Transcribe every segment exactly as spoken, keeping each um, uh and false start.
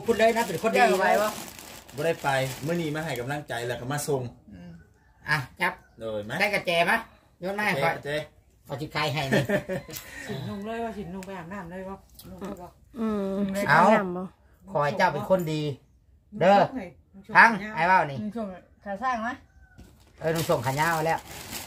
พูดเลยนะเป็นคนดีไปวะบ่ได้ไปเมื่อนี้มาให้กำลังใจแล้วก็มาส่งอ่ะจับโดยไหมได้กระแจมะโยนมาให้ก่อนเจเอาจิไก่ให้นี่ฉินลงเลยว่าฉินลงไปอาบน้ำเลยวะอืมเอาขอให้เจ้าเป็นคนดีเด้อทั้งไอ้เบ้านี่ส่งขาสร้างไหมเออลุงส่งขายาวแล้ว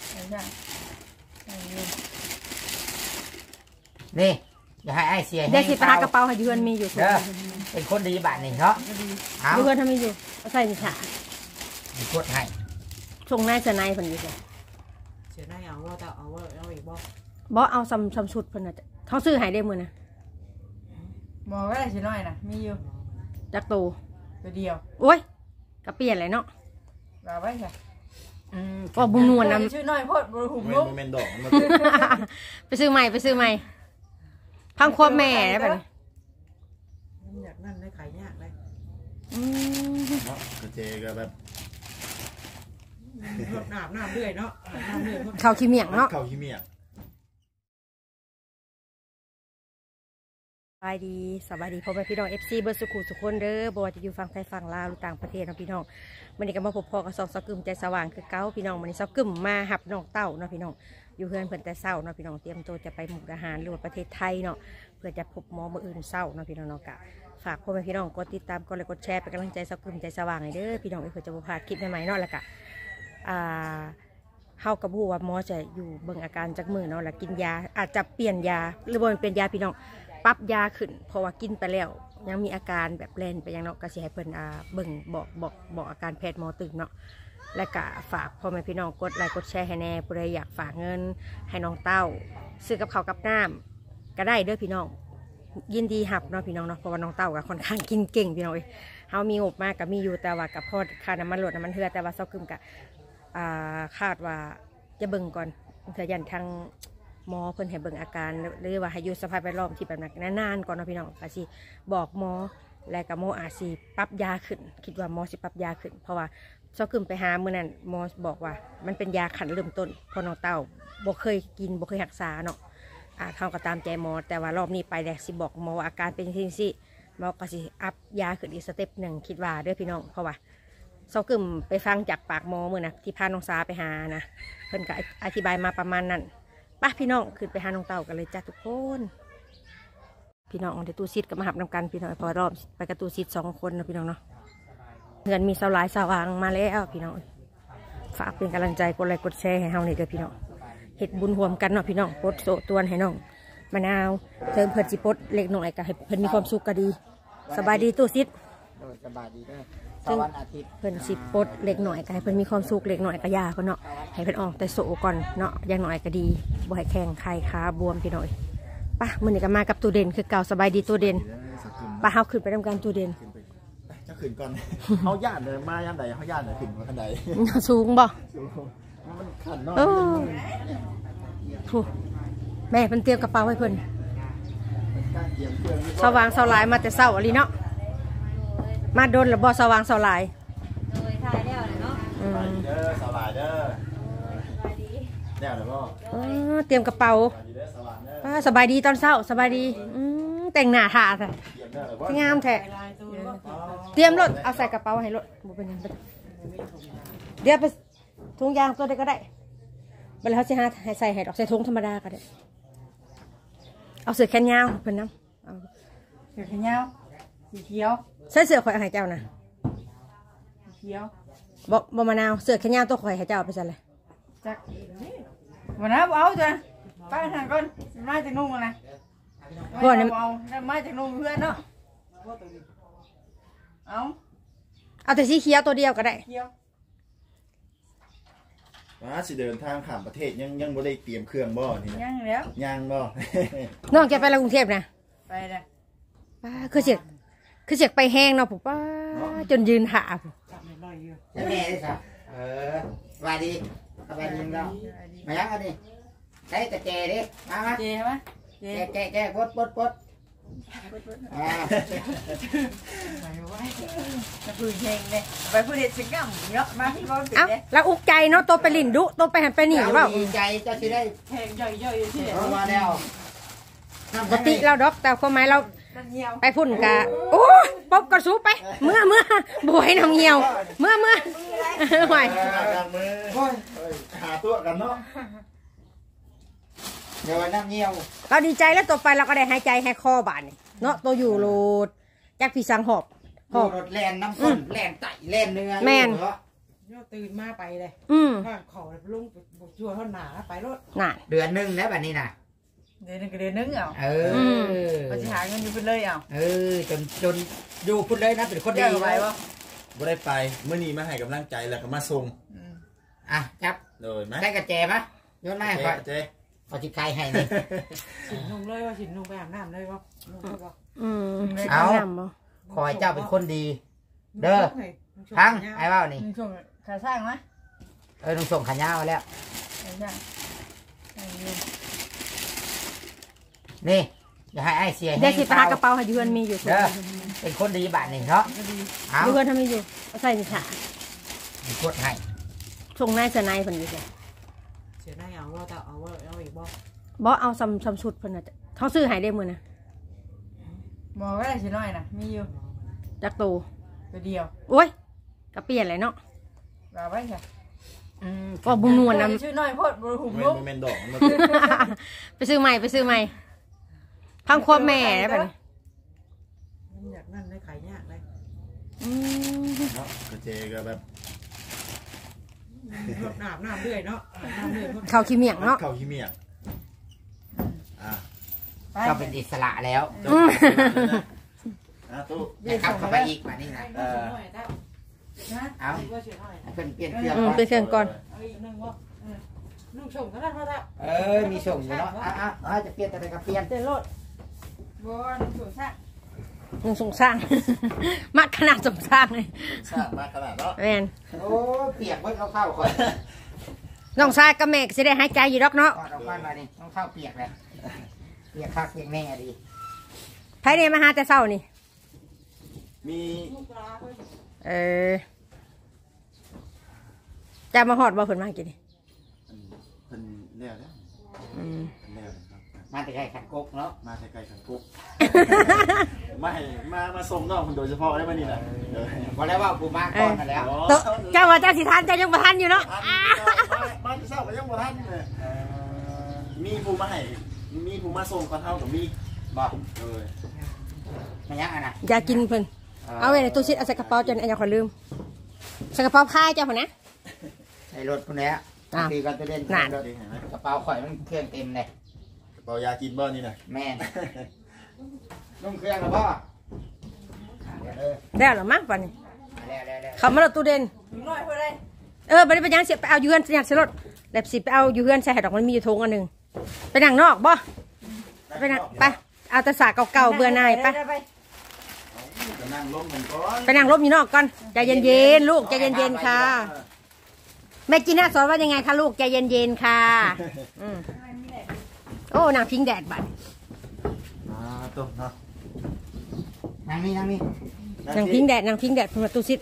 นี่อย่าให้ไอ้เสียได้สิปากระเป๋าให้ยืนมีอยู่เด้อเป็นคนดีบ้านนี่เนาะยืนทำมีอยู่ใส่ฉากดให้ส่งนายเสนายคนอยู่จ้ะเสียนายเอาว่าแต่เอาว่าเอาอีกบ่บ่เอาซ้ำซ้ำชุดเพิ่นน่ะเขาซื้อให้ได้มื้อนะบอกว่าเสียน้อยนะมีอยู่จักโตตัวเดียวโอ้ยก็เปลี่ยนเลยเนาะว่าไว้ค่ะอืมก็บุญนวลนำชื่อน้อยโพดบุญหุ่มลูกโมเมนต์ดอกไปซื้อใหม่ไปซื้อใหม่พังควบแม่ได้ป่ะอยากนั่นได้ขายยากเลยเนาะกระเจก็แบบหนาบหนาบเรื่อยเนาะหนาบเรื่อยเขาขี้เมียงเนาะเขาขี้เมียงสบายดีสบายดีพ่อแม่พี่น้องเอฟซีเบอร์สุขุสุขคนเด้อบ่ว่าจะอยู่ฝั่งไทยฝั่งลาวหรือต่างประเทศนะพี่น้องวันนี้ก็มาพบพ่อกับสองสกึมใจสว่างคือเก้าพี่น้องวันนี้สกึมมาหับน้องเต้าเนาะพี่น้องอยู่เพื่อนเพื่อนแต่เศร้าเนาะพี่น้องเตรียมตัวจะไปมุกดาหารหรือว่าประเทศไทยเนาะเพื่อจะพบหมอมืออื่นเศร้าเนาะพี่น้องเนาะกะฝากพ่อแม่พี่น้องกดติดตามกดไลค์กดแชร์เป็นกำลังใจสกึมใจสว่างให้เด้อพี่น้องเพื่อจะบ่พลาดคลิปใหม่ๆเนาะแล้วก็อ่าเฮากับผู้ว่าหมอจะอยู่เบิ่งอาการจากมือเนาะแล้วกินยาอาจจะเปลี่ยนยาหรือว่าเป็นยาพี่น้องปรับยาขึ้นเพราะว่ากินไปแล้วยังมีอาการแบบเล่นไปยังเนาะก็สิให้เพิ่นอ่าเบิ่งบอกบอกบอกอาการแพทย์หมอตึงเนาะและก็ฝากพ่อแม่พี่น้องกดไลค์กดแชร์ให้แน่ผู้ใดอยากฝากเงินให้น้องเต้าซื้อกับข้าวกับน้ำก็ได้เด้อพี่น้องยินดีหับเนาะพี่น้องเนาะเพราะว่าน้องเต้าก็ค่อนข้างกินเก่งพี่น้องเอ้ยเฮามีงบมากก็มีอยู่แต่ว่ากับพอค่าน้ำมันลดน้ำมันเหือแต่ว่าเซากึมก็อ่าคาดว่าจะเบิ่งก่อนเผื่อยันทางหมอเพิ่นให้เบิ่งอาการหรือว่าให้อยู่สภาพแวดล้อมที่แบบนั้นนานๆก่อนเนาะพี่น้องก็สิบอกหมอและกับหมออาจสิปรับยาขึ้นคิดว่าหมอสิปรับยาขึ้นเพราะว่าเซาขึ้นไปหามื้อนั้นหมอบอกว่ามันเป็นยาขันเริ่มต้นพอน้องเต้าบ่เคยกินบ่เคยรักษาเนาะอ่าเขาก็ตามใจหมอแต่ว่ารอบนี้ไปแล้วสิบอกหมออาการเป็นจังซี่หมอก็สิอัพยาขึ้นอีกสเต็ปหนึ่งคิดว่าเด้อพี่น้องเพราะว่าเซากึมไปฟังจากปากหมอมื้อนะที่พาน้องสาไปหานะเพิ่นก็อธิบายมาประมาณนั้นป้าพี่น้องขึ้นไปหาน้องเต่ากันเลยจ้าทุกคนพี่น้องเดี๋ยวตู้ซิดก็มาหับนำกันพี่น้องพอรอบไปกับตู้ซิดสองคนนะพี่น้องเนาะเงินมีสลายสว่างมาแล้วพี่น้องฝากเป็นกำลังใจกดไลค์กดแชร์ให้เฮานี่เด้อพี่น้องเฮ็ดบุญรวมกันเนาะพี่น้องปดโซตวนให้น้องมะนาวเติมเพิ่นสิปดเล็กหน่อยก็ให้เพิ่นมีความสุขก็ดีสบายดีตู้ซิดสบายดีเด้อวันอาทิตย์เพิ่นสิปดเล็กหน่อยก็ให้เพิ่นมีความสุขเล็กหน่อยก็ยาเพิ่นเนาะให้เพิ่นออกแต่โซก่อนเนาะอย่างหน่อยก็ดีบ่ให้แข้งไข้ขาบวมพี่น้อยป่ะมื้อนี้ก็มากับตู้เด่นคือเก่าสบายดีตู้เด่นป่ะเฮาขึ้นไปทำการตู้เด่นจะขึ้นก่อนเฮาย่านเลยมาย่านใดเฮาย่านเลยขึ้นมาขั้นใดสูงบ่มันขันน้อยถูกแม่เพิ่นเตรียมกระเป๋าให้เพิ่นสว่างสลายมาแต่เช้าอะลีเนาะมาโดนหรือบ่สว่างสลายโดยทายแล้วเนาะสบายดีเด้อสลายเด้อสบายดีแล้วหรือบ่เตรียมกระเป๋าสบายดีตอนเช้าสบายดีแต่งหน้าทาแท้งามแท้เตรียมรถเอาใส่กระเป๋าให้รถบ่เป็นหยังเดี๋ยวไปถุงยางตัวใดก็ได้บัดแล้วเขาสิหาให้ใส่ให้ดอกใส่ถุงธรรมดาก็ได้เอาเสื้อแขนยาวเพิ่นนำเอาเสื้อแขนยาวสีเขียวใส่เสื้อข่อยให้เจ้านะเขียวบ่บ่มะนาวเสื้อแขนยาวตัวข่อยให้เจ้าไปซะเลยจักวันนั้นเอาจ้ะไปทางก่อนมาจากนุ่งนะบ่เนี่ยเอามาจากนุ่งเพื่อนเนาะเอาเอาแต่สีเขียวตัวเดียวก็ได้ว่าสิเดินทางข้ามประเทศยังยังบ่ได้เตรียมเครื่องบ่นี่ยังแล้วยังบ่น้องจะไปกรุงเทพนะไปเลยป้าคือเสียคือเสียไปแห้งเนาะผมป้าจนยืนหาผมแม่ดิค่ะเออสบายดีสบายดีเรามายังกันดิใช้ตะแกดิมามาแกไหมแกแกแกปดปดปดอ่าไปไว้จะพูดเพลงเลยไปพูดเด็ดสิงห์เนาะมาที่บ้านเอ้าแล้วอุกใจเนาะโตไปลินดุโตไปหันไปหนีเปล่าใจจะสิได้เพลงย่อยๆที่เด็ดมาแล้วปกติเราดอกแต่ความหมายเราน้ำเหี่ยวไปพุ่นกะโอ้ยปบกระสูไปเมื่อเมื่อบ่ให้น้ำเหี่ยวเมื่อเมื่อไหวการมือหาตัวกันเนาะเดี๋ยวน้ำเงี้ยวเราดีใจแล้วต่อไปเราก็ได้หายใจให้คอบานเนาะตัวอยู่โลดจากพี่สังหอบหโอ้อบรถแล่นน้ำข้นแล่นไตแล่นเนื้อแม่นเหรอโยตื่นมาไปเลยอืมข้างเขาลุงบกจั่วเท่าหนาไปรถน่ะเดือนหนึงแล้วแบบนี้น่ะเดือนนึงก็เดือนนึงเอาเออเราจะหาเงินอยู่ไปเลยเอาเออจนจนอยู่พุ่นเลยนะเป็นคนดีเดี๋ยวไปวะบ่ได้ไปเมื่อนี้มาให้กำลังใจแล้วก็มาส่งอ่ะจับโดยไหมได้กระแจมะโยนมาให้ก่อนเจ๊เอาจิไก่ให้นี่ฉินนุ่งเลยว่าฉินนุ่งไปอาบน้ำเลยวะนุ่งเลยวะอืมเอาน้ำบ่ขอให้เจ้าเป็นคนดี เด้อพังไอ้เบ้านี่นุ่งช่วงขาสร้างไหมเออลุงส่งขันยาวแล้วขาสร้างนี่อย่าให้ไอ้เสียได้แห้งสิปากระเป๋าให้ยืนมีอยู่เด้อเป็นคนดีบาทหนึ่งเนาะเอายืนทำมีอยู่เอาใส่นี่ค่ะกดให้ส่งนายสนายเพิ่นอยู่จ้ะเสียหน้าเอาว่าแต่เอาว่าเอาอีกบ่บ่เอาซ้ำซ้ำชุดเพิ่นน่ะเขาซื้อให้ได้มื้อน่ะมองก็ได้สิน้อยนะมีอยู่จักโตตัวเดียวโอ้ยก็เปลี่ยนเลยเนาะแบบไว้ค่ะอืมก็บุญนวลนำชื่อน้อยโพดบริหุ่มเมลุนกโมเมนต์ดอกมันไปซื้อใหม่ไปซื้อใหม่พังควบแม่ได้ปะนี่อยากนั่นได้ขายยากเลยอืมเนาะกระเจก็แบบน้ำน้ำเรื่อยเนาะน้ำเรื่อยเขาขี้เมียงเนาะเข่าขี้เมียงอ่ะก็เป็นอิสระแล้วเจ้าอ่ะตู้นะครับเข้าไปอีกมานี่นะเออนะเอาว่าเสียน้อยให้เพิ่นเปลี่ยนเครื่องอืมก่อนไปเครื่องก่อนเอาอีกนึงว่านุ่งชมก็ได้เพราะว่าเออมีส่งอยู่เนาะอ่ะอ่ะอ่ะจะเปลี่ยนอะไรก็เปลี่ยนเจรถบัวนุ่งชมซะมึงสงสร้าง มักขนาดสงสร้างเลยชาติมากขนาดเนาะแม่นโอ้เปียกเพิ่นเข้าเข้าก่อนน้องชายกับแม่ก็สิได้หายใจอยู่ดอกเนาะก่อนเอาก้อนมาดิต้องเข้าเปียกเลยเปียกคักเปียกแน่ดีไผเนี่ยมาหาแต่เช้านี่มีลูกปลาเพิ่นเออจะมาฮอดบ่เพิ่นมากินนี่เป็นเลี้ยวแล้วอืมเลี้ยวครับมาแต่ไก่ขัดกกเนาะมาใกล้ๆกันกุ๊กไม่มามาส่งน้องคนโดยเฉพาะได้ป่ะนี่นะเออบอกแล้วว่าปูมาก่อนมาแล้วโตเจ้าว่าเจ้าสิทันเจ้ายังบ่ทันอยู่เนาะทันมาจะเศร้าก็ยังบ่ทันเลยมีผู้มาให้มีผู้มาส่งก็เท่ากับมีบอกเออมันยังไงนะอย่ากินเพิ่นเอาไว้ในตู้ซิดเอาใส่กระเป๋าจนอันอย่าขอลืมใส่กระเป๋าผ้าเจ้าพุ่นนะใส่รถพุ่นแล้วอ้าวตีกันตัวเล่นนั่นรถเห็นไหมกระเป๋าข่อยมันเครื่องเต็มเลยเปายากินบ้านี่นะแม่นนุ่งเครื่องแล้วพ่อเออได้หรอมั้งป่านนี้แล้วแล้วแล้วเขามาเราตู้เด่นนุ่งน้อยเพื่ออะไรเออบัดนี้ไปยังเสียไปเอาอยู่เฮือนอยากใส่รถแล้วสิไปเอาอยู่เฮือนใส่ให้ดอกมันมีอยู่ทงอันหนึงไปนั่งนอกบ่ไปนั่งไปเอาแต่สากเก่าๆเบื่อหน่ายไปจะนั่งล้มกันก่อนไปนั่งรบอยู่นอกก่อนใจเย็นๆลูกใจเย็นๆค่ะแม่จีน่าสอนว่ายังไงคะลูกใจเย็นๆค่ะอืมโอ้นางพิงแดดบัดอ่าตัวเนาะนั่งนี่นั่งนี่นางพิงแดดนางพิงแดดเพิ่นมาตู้ซิด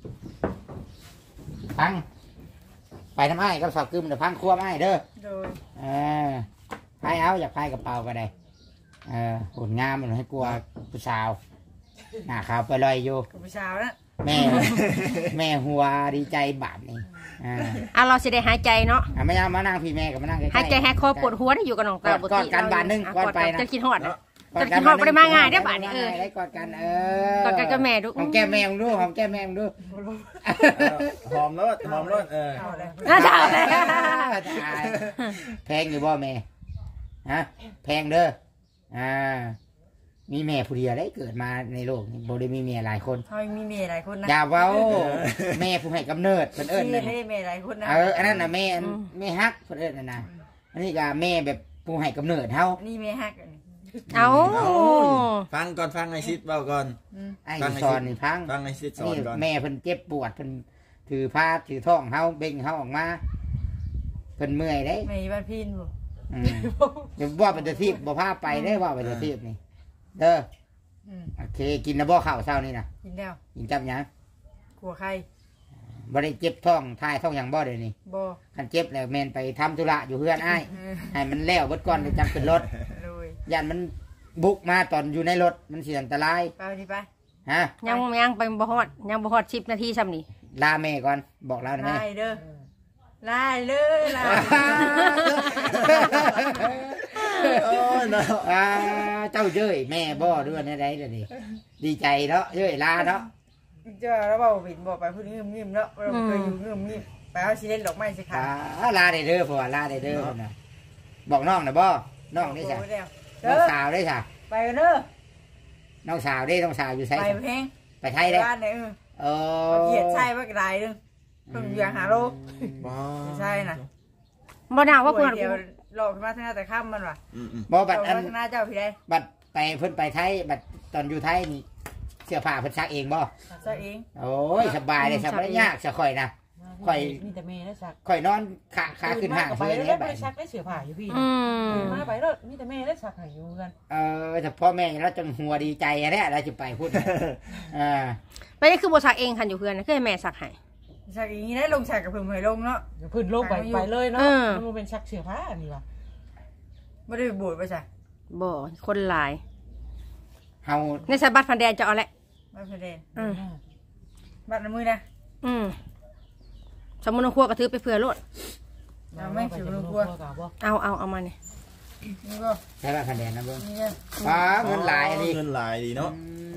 พังไปทำไมกับสาวกึมเดี๋ยวพังครัวไม้เด้อโดยเออพายเอาอยากพายกระเป๋าก็ได้เออหุ่นงามมันให้กลัวผู้สาวหน้าขาวไปลอยอยู่กับผู้สาวนะแม่ แม่หัวดีใจบาปนี่อ่าอ่ะเราสิได้หายใจเนาะอ่ะไม่ยอมมานั่งพี่แม่กับมานั่งใกล้ๆหายใจหายคอปวดหัวที่อยู่กับน้องตากอดกอดกันบาทหนึ่งะก่อนไปนะจะคิดฮอดนะกอดจะกินฮอดบ่ได้มาง่ายเด้อบาดนี้เออได้กอดกันเออกอดกันกับแม่ดูหอมแก้มแม่มึงดูหอมแก้มแม่มึงดูหอมรสหอมรสเออเอาเลยน่าจะเอาเลยตายแพงอยู่บ่แม่ฮะแพงเด้ออ่ามีแม่ผู้เดียวได้เกิดมาในโลกนี้บ่ได้มีแม่หลายคนเขามีเมียหลายคนนะอย่าเว้าแม่ผู้ให้กำเนิดเพิ่นเอิ้นมีนั่นให้เมียหลายคนนะเอออันนั้นน่ะแม่อันแม่ฮักเพิ่นเอิ้นนั่นน่ะอันนี้ก็แม่แบบผู้ให้กำเนิดเฮานี่เมียฮักเอาฟังก่อนฟังไอซิดเบาก่อนไอ้สอนนี่พังฟังไอซิดสอนนี่ก่อนแม่เพิ่นเจ็บปวดเพิ่นถือผ้าถือท้องเฮาเบ่งเฮาออกมาเพิ่นเมื่อยเด้เมียบ้านพี่นบ่อืมเดี๋ยวว่าเป็นตะทีบบ่พาไปได้ว่าเป็นตะทีบนี่เด้อโอเคกินนะบ่ข้าวเช้านี่นะกินแล้วกินจับหยังขัวใครบ่ได้เจ็บท้องทายท้องหยังบ่เดี๋ยวนี้บ่คันเจ็บแล้วแม่นไปทำธุระอยู่เฮือนอ้ายให้มันแล้วเบิดก่อนจะจังขึ้นรถเลยย่านมันบุกมาตอนอยู่ในรถมันเสียอันตรายไปดิไปฮะยังยังไปบ่ฮอดยังบ่ฮอดสิบนาทีซ้ำนี่ลาแม่ก่อนบอกลาได้ไหมไล่เด้อไล่เลยไล่โอ้ยเนาะอ่าเจ้าเจ้ยแม่บ่ด้วยในใดเดี๋ยวนี้ดีใจเนาะเจ้ยลาเนาะเจ้าแล้วบอกบินบอกไปพูดงี้งิมๆเนาะเราเคยอยู่งิมๆไปเอาชีเล่นดอกไม้สิค่ะอ่าลาได้เด้อพ่อลาได้เด้อพุ่นน่ะบอกน้องนะบ่น้องได้จ้ะเด้อน้องสาวได้จ้ะไปเด้อน้องสาวได้น้องสาวอยู่ไสไปเพลงไปไทยได้บ้านเนี่ยเอเอาอเกียดใช่ว่ากระไรนึงเพิ่งอยู่หาโลบ่ใช่น่ะบ่น่าว่าเพิ่นเดี๋ยวหลอกมาทั้งหน้าแต่ข้ามมันว่ะอืมบ่หลบัอดกอันมาทั้งหน้าเจ้าพี่ได้บัดไปเพิ่นไปไทยบัดตอนอยู่ไทยนี่เสื้อผ้าเพิ่นซักเองบ่เจ้าเองโอ้ยสบายเลยสบายยากจะค่อยนะ ข่อยมีแต่เมย์ได้สักค่อยนอนขาขาขึ้นห่างไปเพื่อนแล้วได้ได้บัดชักได้เสือผ่าอยู่พี่อืมมาไปแล้วมีแต่เมย์ได้สักหายอยู่กันเออแต่พ่อแม่เราจังหัวดีใจแน่เราจะไปพูดอ่าไปนี่คือบ่ซักเองคันอยู่เพื่อนนะคือให้แม่ซักให้ฉากอย่างนี้ได้ลงฉากกับเพิ่งเคยลงเนาะพื้นลงไปไปเลยเนาะมันเป็นชักเสือผ้านี่วะไม่ได้บวชไปใช่บ่คนหลายเฮาในสายบัตรพันแดนจะเอาแหละไม่เพลินอืมบัตรในมือนะอืมสมุนครัวกระถือไปเผื่อโลด เอาเอาเอามาเนี่ยนี่ก็ใช่ป่ะคะแนนนะเบิ้งนี่ก็ป้าเงินหลายอันนี้เงินหลายดีเนาะ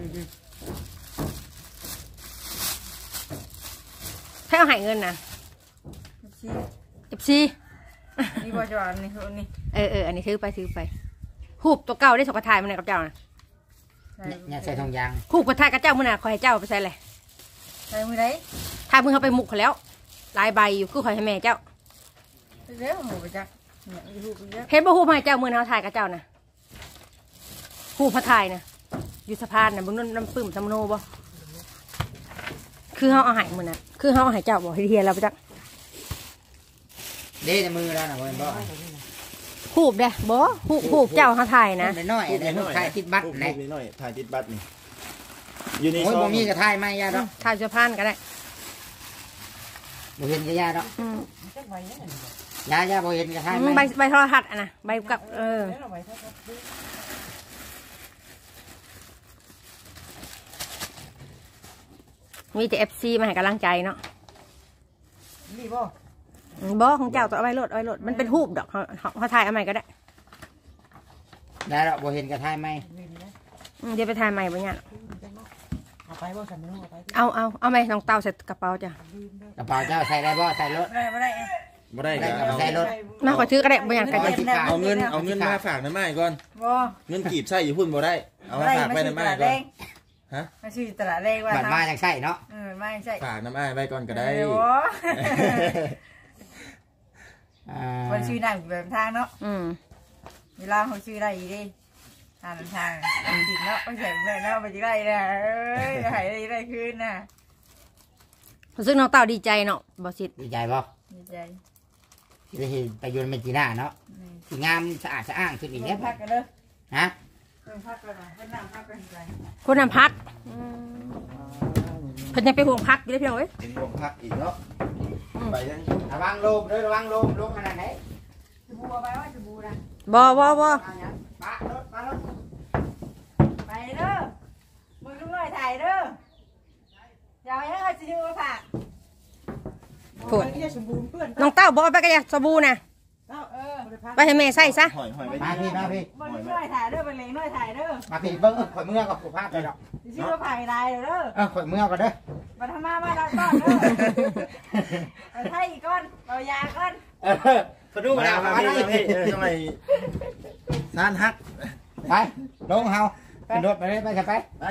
ให้เอาใหายเงินนะชี้เอฟซีนี่บอจอนนี่คนนี้เออเอออันนี้ถือไปถือไปหูบตัวเก่าได้สกทายมันไหนกับเจ้านะเนี่ยใส่ทองยางหูบกระทายกับเจ้ามันน่ะคอยให้เจ้าไปใส่เลยใส่มือไหนทายมึงเขาไปหมุกเขาแล้วลายใบอยู่คือคอยให้แม่เจ้าเร็วหมูไปจ้ะเนี่ยรูปเยอะเห็นบ่หูบให้เจ้ามือเขาทายกับเจ้านะหูบพระทายนะอยู่สะพานนะเบึงนั่นน้ำปึ้มสมโนบ่คือเขาเอาใหายมือน่ะคือเขาเอาใหายเจ้าบ่เฮียเราไปจักเด้ในมือแล้วนะเบิ้งบ่หูบเด้บ่หูบหูบเจ้าเขาทายนะน้อยๆในลูกชายติดบัตรนี่นะน้อยถ่ายติดบัตรนี่อยู่ในโอ้ยซอบ่งมีกระทายไหมยาดอกทายสะพานก็ได้บ่เห็นกระยาดอกอืมยายาบ่เห็นกระทายไหมใบใบโทรทัศน์อ่ะนะใบกับเออมีแต่เอฟซีมาให้กำลังใจเนาะนี่บ่บอของเจ้าตัวเอาไว้รถเอาไว้รถมันเป็นหูบดอกเขาเขาเขาถ่ายเอาใหม่ก็ได้ยาดอกบ่เห็นกระทายไหมอืมเดี๋ยวไปถ่ายใหม่บ่เนี่ยเอาไปบ่ฉันไม่รู้เอาไปเอาเอาเอาไหมน้องเต้าใส่กระเป๋าจ้ะกระเป๋าเจ้าใส่ได้บ่ใส่รถไม่ได้ไม่ได้บ่ได้ได้ก็กับเอาใส่รถมาขอถือก็ได้บ่อย่างกันเอาจ้ะสิขาเอาเงินเอาเงินมาฝากน้ำไม้ก่อนบ่เงินกีบใส่อยู่พุ่นบ่ได้ เอามาฝากไว้น้ำไม้ก่อนฮะมาชื่อตลาดแรงว่าบัตรมาจังใส่เนาะเออไม่ใช่ฝากน้ำไม้ไว้ก่อนก็ได้เดี๋ยวอ่าคนชื่อหนังแบบทางเนาะอืมเวลาเขาชื่อได้ดีดิทางทางติดเนาะไม่ใช่แบบเนาะไปจะได้นะเอ้ยหายได้ได้คืนน่ะซึ่งน้องเต้าดีใจเนาะบอสิดีใจบ่ดีใจจะเห็นไปยนต์เมจีน่าเนาะสีงามสะอาดสะอ้างขึ้นอีกเดี๋แล้ยว วพักกันเด้อฮะเพิ่มพักกันหน่อยเพิ่มน้ำพักกันไปคนนำพักอืมเพิ่นยังไปห่วงพักอยู่ได้เพียงเว้ยเป็นวงพักอีกเนาะไปยังระวังลมด้วยระวังลมลมขนาดไหนจะบูไปว่าจะบูนะบอบอบอปะรถปะรถไปเด้อมึงลูกน้อยถ่ายเด้ออย่าให้เขาจะดูผ่าโผล่นี่จะสมบูรณ์เพื่อนน้องเต้าบอกไปกันอย่าสบู่นะเออไปให้แม่ใส่ซะหอยหอยไปมาพี่มาพี่มึงลูกน้อยถ่ายเด้อเป็นเล็กน้อยถ่ายเด้อมาพี่เบิ้งข่อยเมื่อกับผู้ภาพเลยดอกจะชื่อว่าผ่ายลายเด้อเออข่อยเมื่อก่อนเด้อมาทำมามาเราก้อนเด้อไปไทยอีกก้อนเรายาก้อนเออพอดูมาแล้แล้ว วมามาได้พี่เออทำไมซานฮักไปลงเฮาขึ้นรถไปเลยไปจะไปไป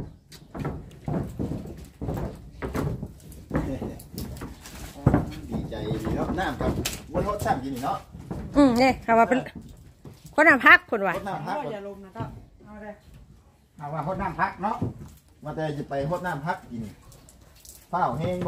ดีใจดีเนาะน้ำกับวนรถซ้ำกินเนาะอืมเนี่ยคำว่าเป็นคนนำพักคนว่ะรถน้ำพักอย่าลมนะก็เอาเลยเอาว่าคนน้ำพักเนาะมาแต่จะไปรถน้ำพักกินเฝ้าแห้งบ่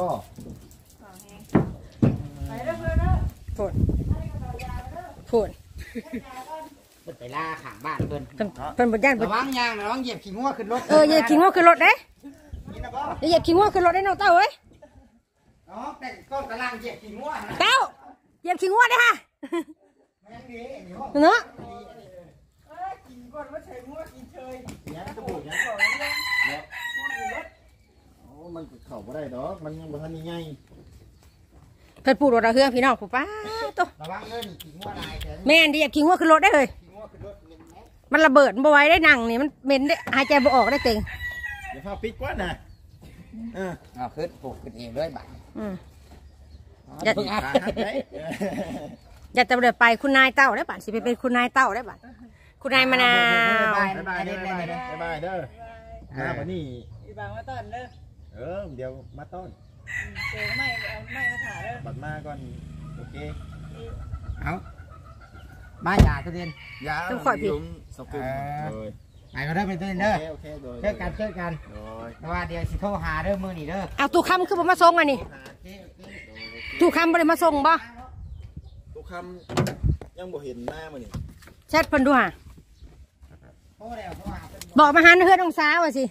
ไปเด้อเพื่อนเด้อพูดพูดเพิ่นไปล่าข้างบ้านเพิ่นเพิ่นเพิ่นบนย่านเพิ่ระนวังยางระวังเหยียบขี้งัวขึ้นรถเออเหยียบขี้งัวขึ้นรถเด้นี่นะบ่เหยียบขี้งัวขึ้นรถได้น้องเต้าเว้ยอ๋อแต่ก้นกำลังเหยียบขี้งัวนะเต้าเหยียบขี้งัวได้ค่ะมันยังดีนี่บ่เนาะเอ้ยกินกก่อนว่าใช้งัวกินเชยยังจะปลูกยังเนาะโอ้มันเข้าบ่ได้ดอกมันยังบ่ทันนี่ไงเพิ่นปลูกรถเอาเฮืองพี่น้องผู้ป้าตัวระวังเด้อนี่ขี้งัวลายแต่แม่นดีอยากขี่งัวขึ้นรถได้เลยขี้งัวขึ้นรถเงินแม่มันระเบิดบ่ไหว้ได้นั่งนี่มันเหม็นได้หายใจบ่ออกได้เต็งเดี๋ยวพาปิดก่อนนะเออเอาขึ้นปลูกขึ้นเองด้วยบ่ายอืมอย่าเพิ่งอัดขาหักได้อย่าจะเดินไปคุณนายเต้าได้ป่ะสิไปเป็นคุณนายเต้าได้ป่ะคุณนายมะนาวบ๊ายบายเด้อบ๊ายบายเด้อบ๊ายบายเด้อมาวันนี้อีบางมาต้อนเด้อเออเดี๋ยวมาต้อนเจอไม่เอาไม่มาถ่ายเด้อบัดมาก่อนโอเคเอามาอย่าตัวเรียนยาวยุ่งสกุลเลยไปก็ได้เป็นตัวเรียนโอเด้อเคโอเคโดยเจอกันเจอกันโดยแต่ว่าเดี๋ยวสิโทรหาเด้อมือนี่เด้อเอาตู้คำคือผมมาส่งอันนี้ตู้คำบ่ได้มาส่งบ่ทุกคำยังบ่เห็นหน้ามันนี่แชทเพิ่นดูห่ะโทรแล้วโทรหาเพิ่นบอกมาหันเฮือนองศาว่าสิ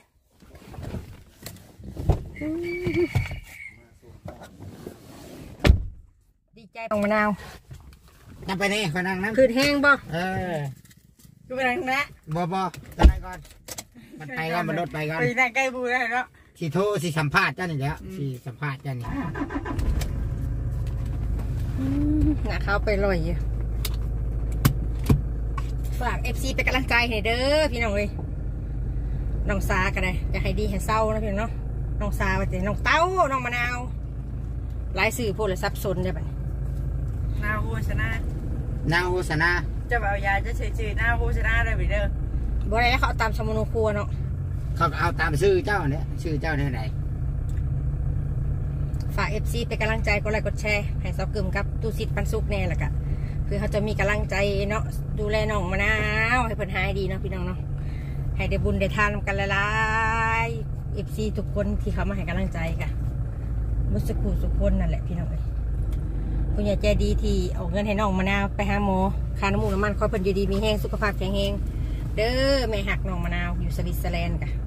ดีใจของมะนาวนั่งไปนี่คนนั่งนั่งคืนแห้งบ่เออกูไปนั่งนะบ่บ่จะนั่งก่อนมันไปก่อนมันรถไปก่อนไปนั่งใกล้บูได้เนาะสิโทรสิสัมภาษณ์เจ้านี่แหล้วสิสัมภาษณ์เจ้านี่หนาเขาไปลอยอยู่ฝากเอฟซีเป็นกำลังใจให้เด้อพี่น้องเลยน้องซากันเลยจะให้ดีให้เศร้านะพี่น้องเนาะน้องซาว่าจะน้องเต้าน้องมะนาวหลายสื่อพูดเลยซับซ้อนได้ปะหน้าโฆษณานางโฆษณาจะเอายาจะเฉยๆหน้าโฆษณาได้ไปเด้อบ่ได้แล้วเขาเอาตามสมุนครัวเนาะเขาก็เอาตามชื่อเจ้าเนี่ยชื่อเจ้าเนี่ยไหนฝากเอฟซีเป็นกำลังใจกดไลค์กดแชร์ให้ซอกกึมกับตู้ซิดปันสุกแน่ละกะคือเขาจะมีกำลังใจเนาะดูแลน้องมะนาวให้เพิ่นหายดีเนาะพี่น้องเนาะให้ได้บุญได้ทานกันหลายๆเอฟซีทุกคนที่เขามาให้กำลังใจกะมุสกูสุกคนนั่นแหละพี่น้องเลยคุณยายใจดีที่เอาเงินให้น้องมะนาวไปหาหมอค่าน้ำมูกน้ำมันคอยเพิ่นอยู่ดีมีแห้งสุขภาพแข็งแรงเด้อแม่หักน้องมะนาวอยู่สวิตเซอร์แลนด์กะ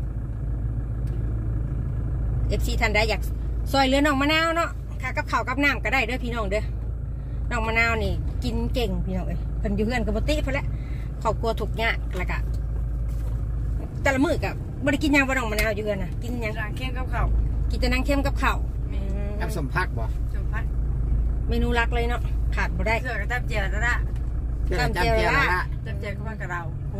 เอฟซีท่านใดอยากซอยเรือน้องมะนาวเนาะค่ากับข้าวกับน้ำก็ได้เด้อพี่น้องเด้อน้องมะนาวนี่กินเก่งพี่น้องเอ้ยเพิ่นอยู่เฮือนกับบ่ติเพิ่นแหละครอบครัวทุกข์ยากแล้วก็แต่ละมื้อก็บ่ได้กินหยังบ่น้องมะนาวอยู่เฮือนน่ะกินหยังร้านเข้มกับข้าวกินแต่นางเค็มกับข้าวมีน้ำสมพักบ่สมพัดเมนูหลักเลยเนาะขาดบ่ได้เสือกระตับเจียวแล้วละเพื่อจำเจียวละตับเจียวก็ว่ากระเราผม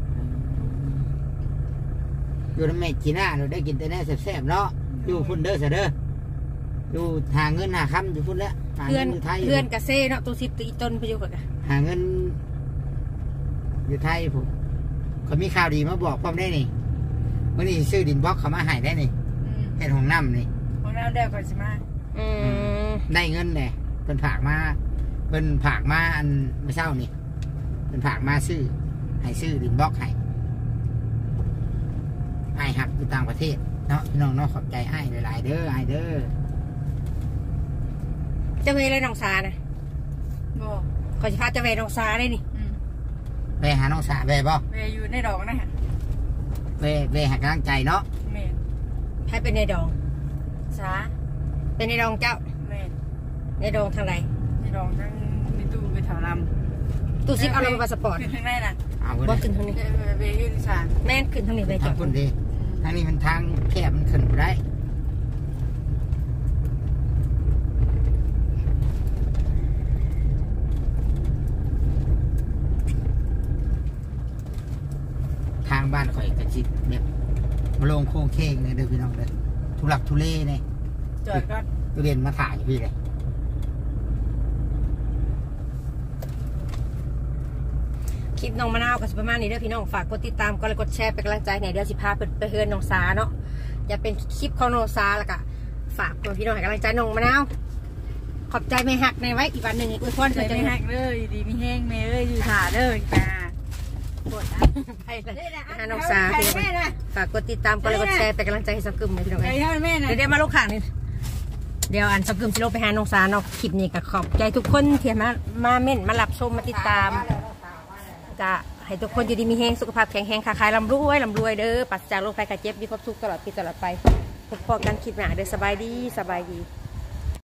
อยู่ในแม่กีน่าเราได้กินแต่แน่แซ่บๆเนาะอยู่พุ่นเด้อเสยเด้ออยู่หาเงินหาคำอยู่พุ่นแล้วหาเพื่เงิอนนอยู่ไทยเพื่อนกะเซ่เนาะตัวสิบตัวอีต้นไปอยู่กับหาเงินอยู่ไทยผมเขามีข่าวดีมาบอกพร้อมได้นี่เมื่อนี้ซื้อดินบล็อกเขามาให้ได้นี่เห็นของน้ำนี่ของเราเดียวก่อนใช่ไหมอืมได้เงินเลยเป็นผากมาเป็นผากมาอันไม่เศร้านี่เป็นผากมาซื้อให้ซื้อดินบล็อกให้ไอ้หักอยู่ต่างประเทศเนาะพี่น้องเนาะขอบใจไอ้หลายๆเด้อไอ้เด้อเจ้าเวเลยน้องสานะโบขอจะพาเจ้าเวน้องสาได้นี่ไปหาน้องสาวไปบ่เวอยู่ในดอกนะฮะไปไปหากำลังใจเนาะเมนให้เป็นในดองช้าเป็นในดองเจ้าเมนในดองทางไหนในดอกทั้งในตู้ไปแถวลำตู้ซิปเอาลงมาพาสปอร์ตขึ้นข้างในน่ะเอาบเลอย กขึ้นทางนี้เวอยู่ในศาลแม่นขึ้นทางนี้ไปจขออดบคุณดีทางนี้มันทางแคบมันขึ้นบ่ได้ทางบ้านข่อยกระจิตแบบมาลงโค้งเคงเลยเด้อพี่น้องเด้อทุลักทุเลเนี่ยจอดก่อนตัวเรียนมาถ่ายอยู่พี่เลยคลิปน้องมะนาวกับประมาณนี้เด้อพี่น้องฝากกดติดตามกดไลค์กดแชร์เป็นกำลังใจในเดี๋ยวสิพาไปเฮือนน้องสาเนาะอย่าเป็นคลิปของน้องสาแล้วก็ฝากพี่น้องให้กำลังใจน้องมะนาวขอบใจแม่หักในไว้อีกวันหนึ่งอีกอวยพรใจเพื่อจะไม่ไม่หัหักกเลยดีไม่แห้งเมย์เลยอยู่ถ่าเลยจ้าปวดนะไปเลยนะน้องสาพี่น้องฝากกดติดตามกดไลค์กดแชร์เป็นกำลังใจให้สังกึมเลยพี่น้องใจเอ้ยเท่าแม่นะเดี๋ยวเดี๋ยวมาลูกข่างนี่เดี๋ยวอันสังกึมสิโลกไปหาน้องสาเนาะคลิปนี้ก็ขอบใจทุกคนที่มามาเม่นมารับชมมาติดตามจะให้ทุกคนอยู่ดีมีแห้งสุขภาพแข็งแรงค้าขายลำรวยลำรวยเด้อปราศจากโรคภัยไข้เจ็บมีความสุขตลอดปีตลอดไปพบกันคลิปหน้าเด้อสบายดีสบายดี